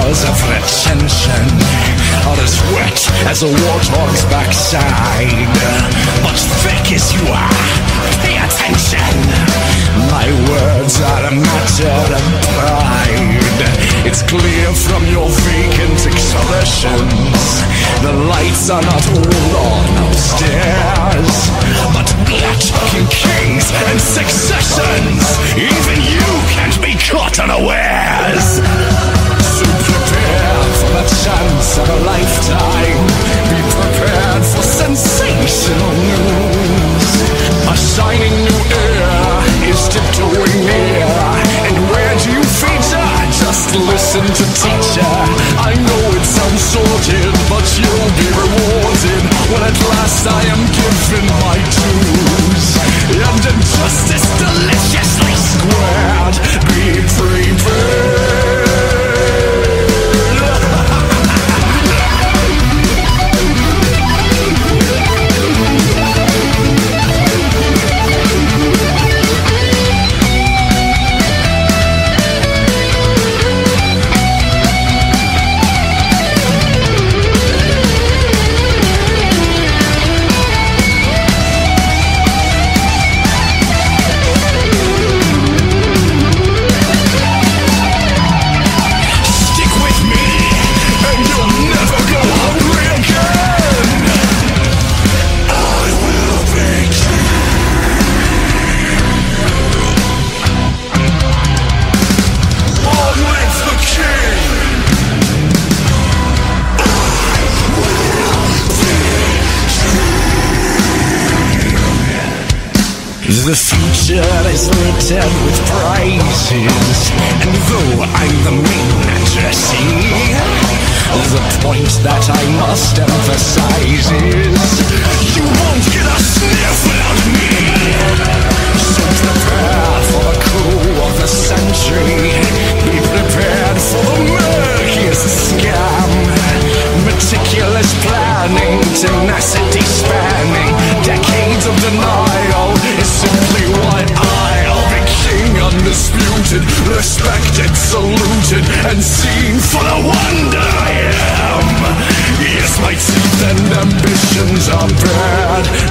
walls of retention are as wet as a warthog's backside. But thick as you are, pay attention. My words are a matter of pride. It's clear from your vacant expressions the lights are not all on upstairs, but we are talking kings and successions. Even you can't be caught unawares. So prepare for the chance of a lifetime. Be prepared for sensational news. A shining new era is tiptoeing near. And where do you feature? Just listen to teacher. I know it sounds sorted, but you'll be rewarded when at last I am given my dues. And injustice deliciously squared. Be prepared. The future is littered with prizes, and though I'm the main addressee, the point that I must emphasize is you won't get a sniff without me. So prepare for the coup of the century. Be prepared for the murkiest scam. Meticulous planning, tenacity spanning, decades of denial is simply why I'll be king undisputed, respected, saluted, and seen for the wonder I am. Yes, my teeth and ambitions are bad,